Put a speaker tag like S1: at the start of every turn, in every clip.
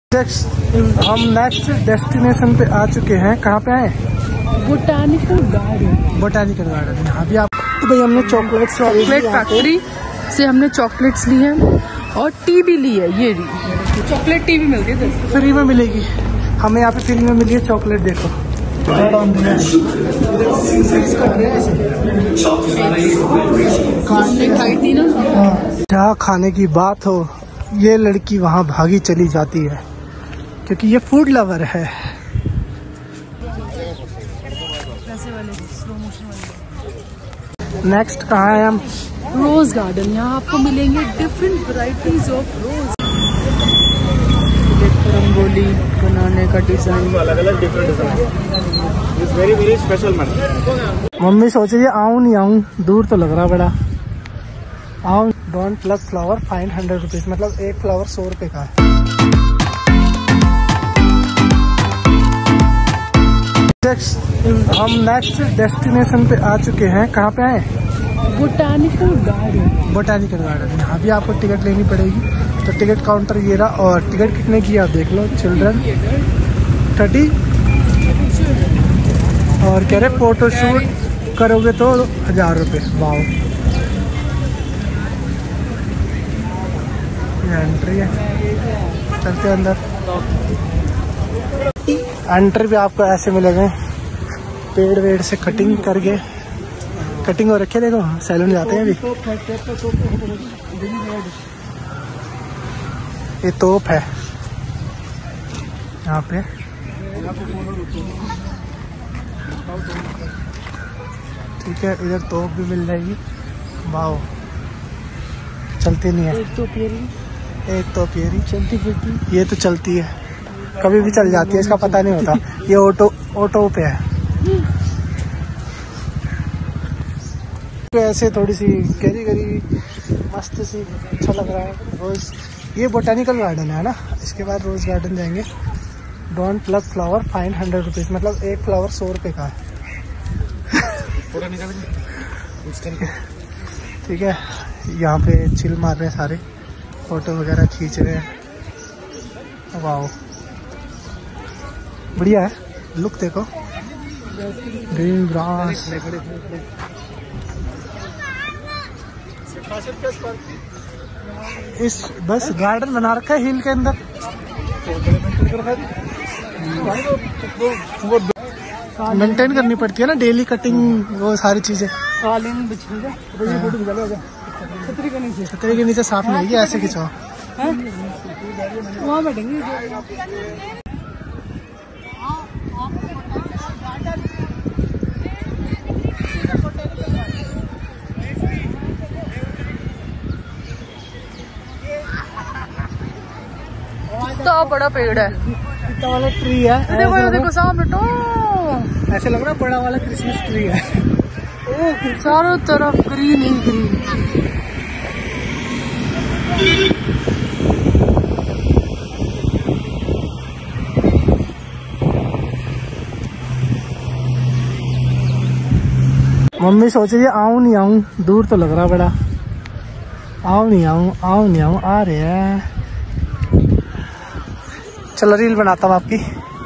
S1: हम next destination पे आ चुके हैं। कहाँ पे आए?
S2: Botanical garden. यहाँ भी आप
S1: तो भाई हमने चॉकलेट
S2: फैक्ट्री से हमने चॉकलेट्स ली हैं और टी भी ली है। ये चॉकलेट टी भी मिलती है,
S1: फ्री में मिलेगी। हमें यहाँ पे फ्री में मिली है चॉकलेट। देखो
S2: खाई थी ना।
S1: जहाँ खाने की बात हो ये लड़की वहाँ भागी चली जाती है क्योंकि ये फूड लवर है। नेक्स्ट कहाँ है हम?
S2: Rose garden. यहाँ आपको मिलेंगे different varieties of rose. Rangoli बनाने का डिजाइन
S3: अलग अलग different design. It's very very special man.
S1: Mummy सोच रही है आऊँ नहीं आऊँ, दूर तो लग रहा बड़ा। आऊँ। Don't pluck flower fine 100 rupees, मतलब एक फ्लावर 100 रुपए का है। हम नेक्स्ट डेस्टिनेशन पे आ चुके हैं। कहाँ पे आए? Botanical garden. यहाँ भी आपको टिकट लेनी पड़ेगी। तो टिकट काउंटर ये रहा। और टिकट कितने की आप देख लो। चिल्ड्रन 30 और कह रहे फोटो शूट करोगे तो 1000 रुपये। वाओ, ये एंट्री है। चलते अंदर। एंट्री भी आपको ऐसे मिलेगा, पेड़ वेड़ से कटिंग करके। कटिंग हो रखे, देखो सैलून जाते हैं अभी। ये तोप है यहाँ पे। ठीक है, इधर तोप भी मिल जाएगी। वाओ, चलती नहीं है। एक तो पियरी
S2: चलती फिरती।
S1: ये तो चलती है, कभी भी चल जाती है, इसका पता नहीं होता। ये ऑटो पे है। तो ऐसे थोड़ी सी गरी मस्त सी अच्छा लग रहा है। रोज ये बोटानिकल गार्डन है ना। इसके बाद रोज गार्डन जाएंगे। Don't pluck flower fine 100 rupees, मतलब एक फ्लावर 100 रुपए का है। ठीक है, यहाँ पे चिल मार रहे हैं सारे, फोटो वगैरह खींच रहे हैं। वाओ, बढ़िया है। लुक देखो, ग्रीन ग्रास। इस बस गार्डन बना रखा है हिल के अंदर। मेंटेन करनी पड़ती है ना, डेली कटिंग, वो सारी चीजें। छतरी के नीचे साफ नहीं है, ऐसे खिंचाओ।
S2: वहाँ बैठेंगे। कितना बड़ा पेड़ है,
S1: कितना वाला ट्री है।
S2: देखो सामने तो
S1: ऐसे लग रहा है बड़ा वाला क्रिसमस ट्री है।
S2: चारों तरफ ग्रीन ही ग्रीन।
S1: मम्मी सोच रही है आऊँ नहीं आऊँ, दूर तो लग रहा बड़ा। आऊँ नहीं आऊँ, आ रहे हैं। चलो रील बनाता हूँ आपकी।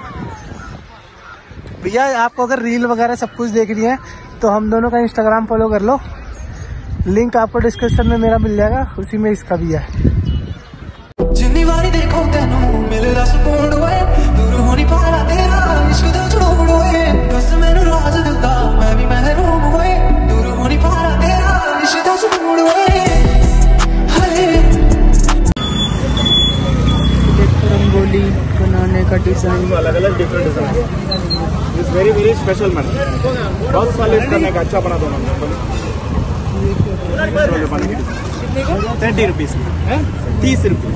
S1: भैया आपको अगर रील वगैरह सब कुछ देखनी है तो हम दोनों का इंस्टाग्राम फॉलो कर लो। लिंक आपको डिस्क्रिप्शन में मेरा मिल जाएगा, उसी में इसका भी है।
S4: जिन्नी बारी देखो तेनू मिलदा सुकून होए, दूर होनी पारा तेरा इश्क दा झूठ होए, बस मैनू राज दिंदा मैं भी महरूम होए, दूर होनी पारा तेरा इश्क दा झूठ होए।
S2: रंगोली बनाने का डिजाइन
S3: अलग अलग different design. It's very very special man. बहुत साल करने का अच्छा बना दो। 30 रुपीज, 30 रुपीज।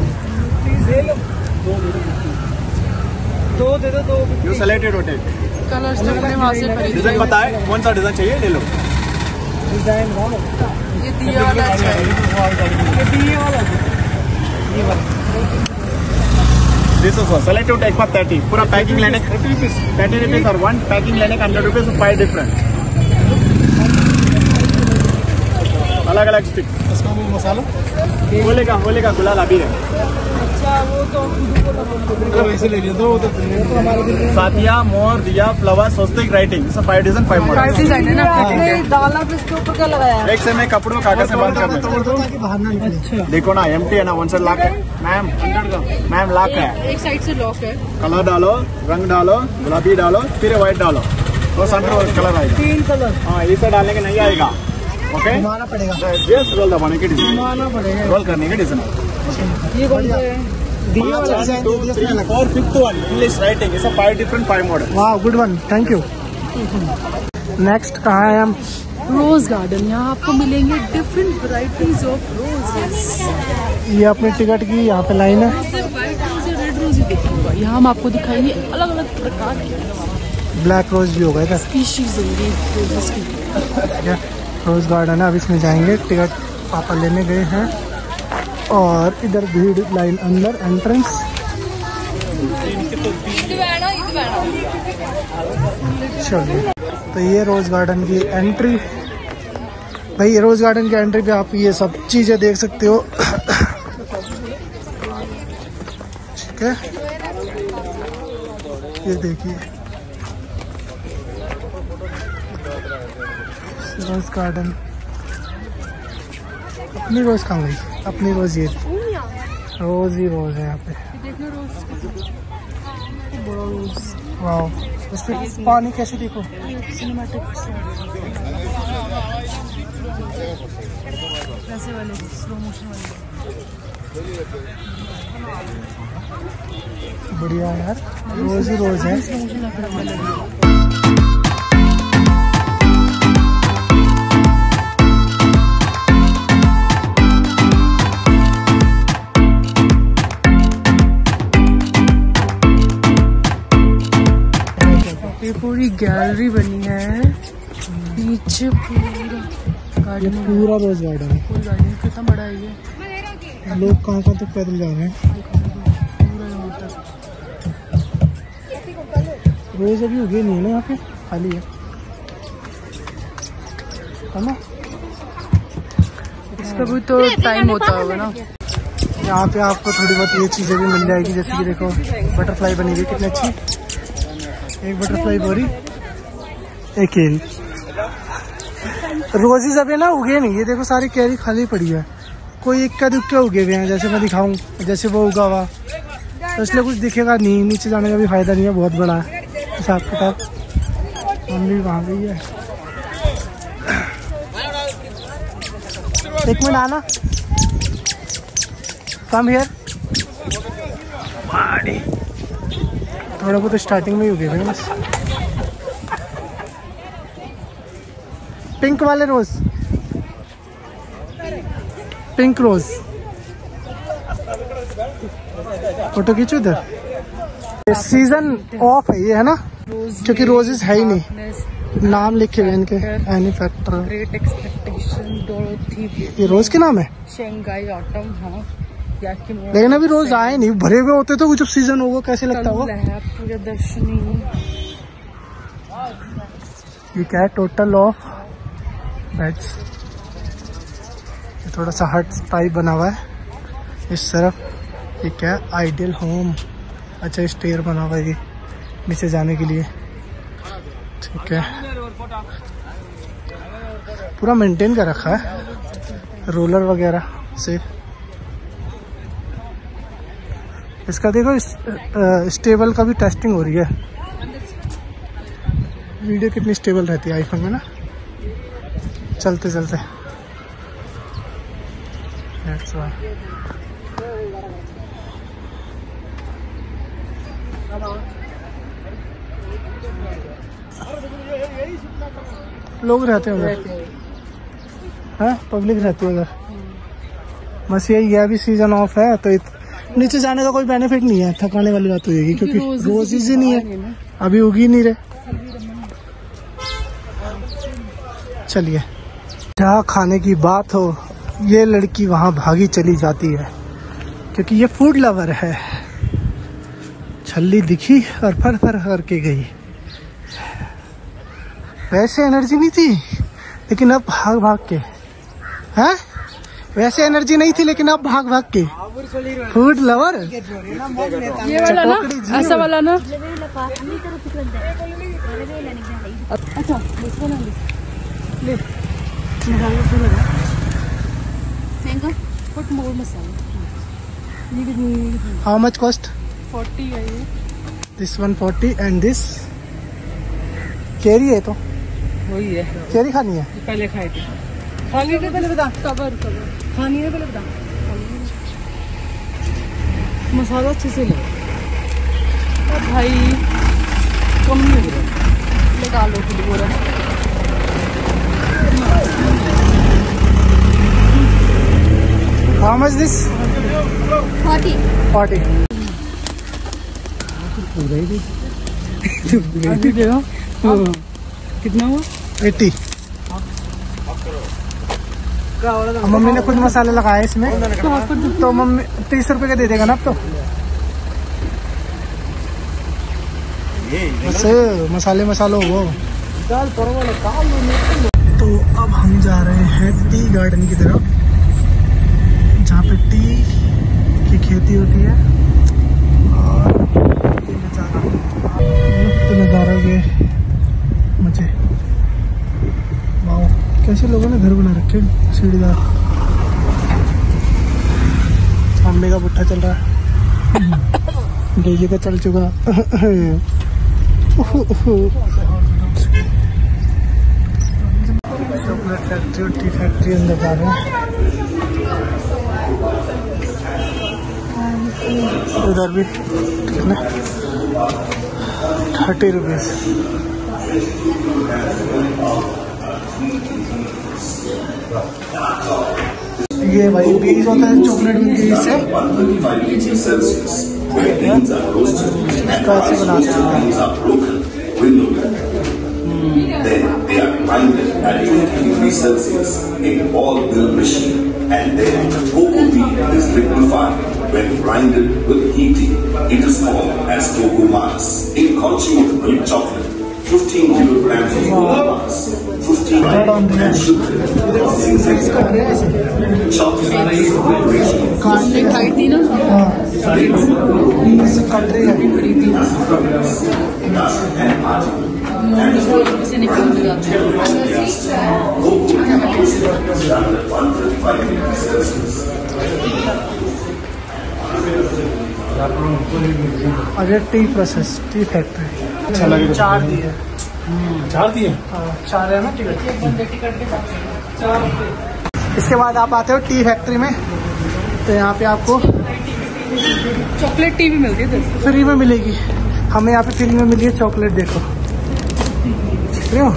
S3: दो दे दो। You selected hotel.
S2: कलर्स तो अपने वहाँ से खरीद।
S3: डिजाइन बताए, कौन सा डिजाइन चाहिए ले लो।
S1: डिजाइन
S2: ये दिया वाला अच्छा है।
S3: दिस इज सेलेक्टेड एक बार 30 पूरा पैकिंग लेने 30 रुपीज और 1 पैकिंग लेने का 100 रुपीज 5 डिफरेंट अलग अलग स्टिक।
S1: इसका मसाला
S3: होले का गुलाल अभी है। साथिया, मोर, दिया, फ्लावर, स्वस्तिक, राइटिंग, सब 5 डिजाइन 5 मॉडल।
S2: 5 डिजाइन है ना?
S3: एक से मैं कपड़ों कागज से बांध कर
S1: अच्छा
S3: देखो ना, एम्प्टी है ना, 1 साइड लॉक है मैम, 100 का मैम लॉक है।
S2: एक साइड से लॉक है।
S3: कलर डालो, रंग डालो, गुलाबी डालो, फिर व्हाइट डालो, तो सेंटर कलर आएगा।
S1: 3 कलर
S3: हाँ, इसे डालने के नहीं आएगा। ओके,
S1: घुमाना पड़ेगा,
S3: यस, रोल दबाने की डिजाइन,
S1: घुमाना पड़ेगा।
S3: रोल करने की डिजाइन।
S1: ये कौन सा है? दिया वाला डिजाइन दे दिया,
S3: 3, 4, 5th वन इंग्लिश राइटिंग, इसे 5 डिफरेंट 5 मॉडल।
S1: वाह, good one, thank you. Next कहाँ है हम?
S2: Rose garden. यहाँ आपको मिलेंगे डिफरेंट वैरायटीज ऑफ रोजेस।
S1: ये अपनी टिकट की यहाँ पे लाइन है।
S2: सिर्फ व्हाइट रोज या रेड रोज ही देखूंगा। यहाँ हम आपको दिखाएंगे अलग अलग प्रकार के
S1: ब्लैक रोज भी होगा इधर।
S2: स्पीशीज होंगी रोजेस की।
S1: रोज गार्डन है, अब इसमें जाएंगे। टिकट पापा लेने गए हैं और इधर भीड़ लाइन अंदर एंट्रेंस। चलिए, तो ये रोज गार्डन की एंट्री। भाई ये रोज गार्डन की एंट्री पे आप ये सब चीजें देख सकते हो। ठीक है, ये देखिए रोज गार्डन। अपनी रोज कहाँ गई? अपनी रोज ये रोज ही रोज है यहाँ पे। वाह, उसपे पानी कैसे देखो, बढ़िया यार, रोज ही रोज है।
S2: ये पूरी गैलरी बनी है, पीछे पूरा
S1: ये पूरा रोज गार्डन है।
S2: पूरी गार्डन कितना बड़ा है ये।
S1: लोग कहाँ कहाँ तक पैदल जा रहे हैं।
S2: पूरा यहाँ तक।
S1: रोज अभी उगे नहीं है ना, यहाँ पे खाली है ना।
S2: इसका भी तो टाइम होता होगा ना।
S1: यहाँ पे आपको थोड़ी बहुत ये चीजें भी मिल जाएगी, जैसे कि देखो बटरफ्लाई बनी हुई कितनी अच्छी। एक बटरफ्लाई बोरी, एक केरी। रोजेज अभी ना उगे नहीं, ये देखो सारी कैरी खाली पड़ी है। कोई इक्का दुक्का उगे हुए हैं, जैसे मैं दिखाऊं, जैसे वो उगा हुआ, तो इसलिए कुछ दिखेगा नहीं। नीचे जाने का भी फायदा नहीं है, बहुत बड़ा है हिसाब किताब। मम्मी वहाँ गई है, एक मिनट आना, कम हियर। थोड़ा बहुत स्टार्टिंग में ही उगे थे बस। पिंक वाले रोज, पिंक रोज, फोटो खींचो इधर। सीजन ऑफ है ये, है ना, क्योंकि रोजेस है ही नहीं। नाम लिखे हुए इनके, मैन्युफैक्चरर।
S2: Great expectation, Dorothy.
S1: ये रोज के नाम है,
S2: शंघाई ऑटम। हाँ,
S1: लेकिन अभी रोज आए नहीं, भरे हुए होते तो जब सीजन होगा कैसे लगता होगा।
S2: प्रियदर्शनी।
S1: ये क्या है, टोटल ऑफ बेड्स। ये थोड़ा सा हट टाइप बना हुआ है इस तरफ। ये क्या है, आइडियल होम। अच्छा, स्टेयर बना हुआ है ये नीचे जाने के लिए। ठीक है, पूरा मेंटेन कर रखा है रोलर वगैरह से। इसका देखो स्टेबल का भी टेस्टिंग हो रही है। वीडियो कितनी स्टेबल रहती है आईफोन में ना, चलते चलते। That's why. लोग रहते हैं उधर, हाँ, पब्लिक रहती है उधर। बस यही है, अभी सीजन ऑफ है तो नीचे जाने का कोई बेनिफिट नहीं है। थकाने वाली बात होगी, क्योंकि रोजेज ही नहीं है, अभी उगी नहीं रहे। चलिए, जहाँ खाने की बात हो, ये लड़की वहाँ भागी चली जाती है, क्योंकि ये फूड लवर है। छल्ली दिखी और फर फर करके गई। वैसे एनर्जी नहीं थी, लेकिन अब भाग भाग के, हैं, वैसे एनर्जी नहीं थी लेकिन अब भाग भाग के फूड लवर।
S2: ये वाला ना, ऐसा वाला ना। अच्छा ले put more masala.
S1: How much cost?
S2: 40 है ये।
S1: This 140 and this चेरी है तो
S2: वही है,
S1: चेरी खानी है।
S2: पहले खाए थे। खानी है पहले बता। कवर खानी है पहले बता। मसाला अच्छे से ले भाई, कम नहीं हो रहा, लगा लो खुद बोला।
S1: How much this?
S5: 40.
S1: 40.
S2: अभी देखो कितना हुआ?
S1: 80। मम्मी ने खुद मसाले लगाए इसमें, तो मम्मी 30 रुपए का दे देगा ना अब तो। बस मसालों वो। तो अब हम जा रहे हैं टी गार्डन की तरफ, जहाँ पे टी की खेती होती है। और ये नज़ारा ये मुझे वाह, कैसे लोगों ने घर बना रखे सीढ़ीदार। सामने का भुट्टा चल रहा है, डेजी का चल चुका। चॉकलेट फैक्ट्री और टी फैक्ट्री अंदर जा रहे हैं। उधर भी कितना 30 रुपीज। ये भाई बीज होता है चॉकलेट मिलती है इससे, कैसे बनाते हैं।
S6: Then they are grinded at 50 degrees Celsius in ball mill machine, and then cocoa bean is liquefied. When grinded with heating, it is known as cocoa mass. In consumed milk chocolate, 15 kilograms of cocoa mass, 15 grams of
S2: एक खाई थी ना, से निकल जाते
S1: अरे T process, tea factory. अच्छा लगे 4 दिए।
S3: 4 दिए?
S1: हाँ 4 है ना टिकट। इसके बाद आप आते हो टी फैक्ट्री में, तो यहाँ पे आपको
S2: चॉकलेट टी भी मिलती है
S1: फ्री में मिलेगी। हमें यहाँ पे फ्री में मिली है चॉकलेट, देखो क्यों।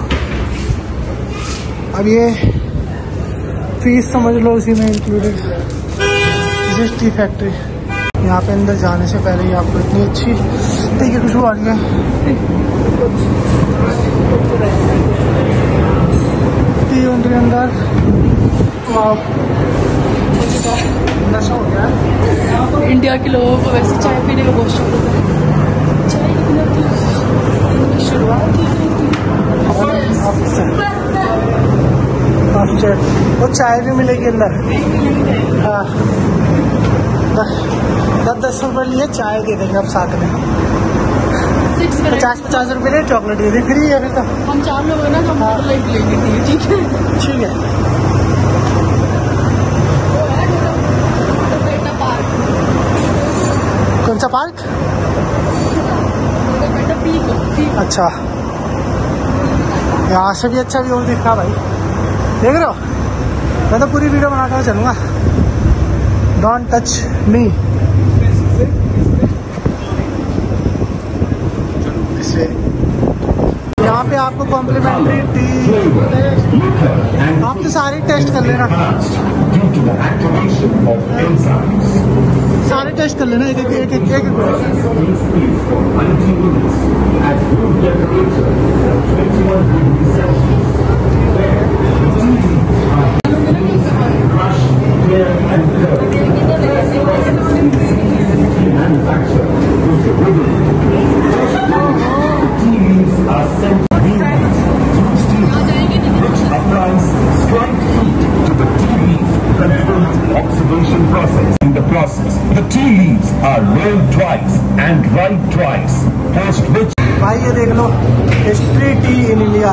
S1: अब ये फीस समझ लो उसी में included. This is tea factory. यहाँ पे अंदर जाने से पहले ही आपको इतनी अच्छी टी की खुशबू आ रही है। टी बन रही है अंदर, नशा हो गया है।
S2: इंडिया के लोगों को वैसे चाय पीने का बहुत शौक होता है। चाय के बिना दिन की शुरुआत
S1: वो चाय भी मिलेगी अंदर। हाँ 10-10 रुपये लिए चाय दे देंगे अब साथ में। 50-50 रुपये लिए चॉकलेट दे देंगे, फ्री है अभी तो।
S2: हम 4 लोग हैं ना, तो हम लाइट लेंगे। ठीक है
S1: ठीक है। कौन सा पार्क? अच्छा, यहाँ से भी अच्छा व्यू दिख रहा भाई, देख रहे हो। मैं तो पूरी वीडियो बनाता हुआ चलूँगा। Don't touch me. यहाँ पे आपको कॉम्प्लीमेंट्री टी, आप तो सारे टेस्ट कर लेना, सारे टेस्ट कर लेना, एक
S6: are rolled twice and right twice, post which
S1: भाई ये देख लो, हिस्ट्री टी इन इंडिया।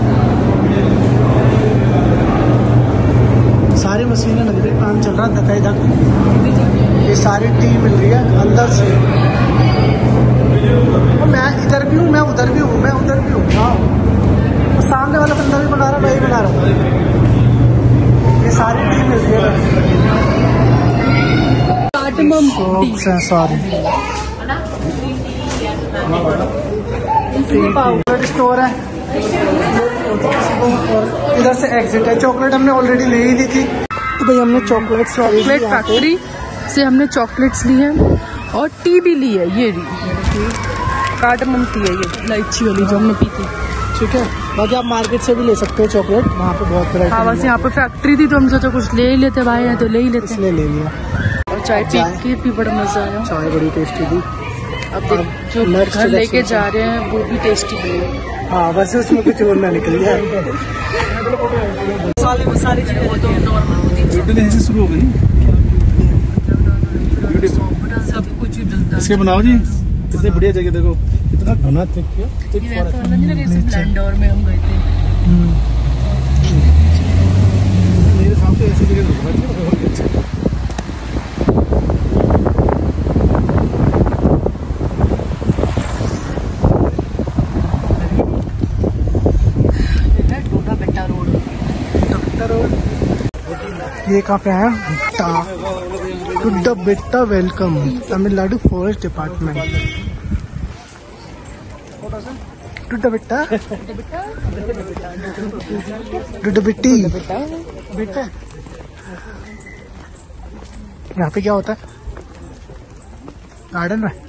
S1: सारी मशीनें लग रही, काम चल रहा है धकाई-धक। ये सारी टी मिल रही है अंदर से। और मैं इधर भी हूँ, मैं उधर भी हूँ, मैं उधर भी हूँ। हाँ, सामने वाला बंदा भी बना रहा, मैं ही बना रहा हूँ। ये सारी टी मिल रही है। सॉरी, चॉकलेट स्टोर है, और इधर से एग्जिट है। चॉकलेट हमने ऑलरेडी ले ही ली थी, तो भाई हमने चॉकलेट
S2: फैक्ट्री से हमने चॉकलेट्स ली हैं और टी भी ली है। ये कार्डमम टी है, ये इलायची वाली जो हमने पी थी।
S1: ठीक है, बाकी आप मार्केट से भी ले सकते हो चॉकलेट, वहाँ पे बहुत वैरायटी।
S2: हाँ, बस यहाँ पे फैक्ट्री थी तो हम सोचा कुछ ले ही लेते भाई, है तो ले ही लेते,
S1: इसलिए ले लिया।
S2: और चाय पी के भी बड़ा मजा आया।
S1: चाय बड़ी टेस्टी थी।
S2: अब जो घर लेके जा रहे हैं वो भी टेस्टी बनी।
S1: हाँ, बस उसमें कुछ और ना निकल गया।
S2: सारी चीजें बहुत नॉर्मल होती है,
S3: शुरू हो गई।
S2: सब कुछ ही डलता है।
S3: इसके बनाओ जी, कितनी बढ़िया जगह देखो, कितना घना थिक किया।
S2: ब्लेंडर में हम गए थे।
S3: मेरे सामने ऐसी जगह
S1: ये कहाँ पे है? टुड्डा बेटा वेलकम, तमिलनाडु फॉरेस्ट डिपार्टमेंट। टुड्डा बेटा, टुड्डा बेटी, बेटा। यहाँ पे क्या होता है गार्डन में?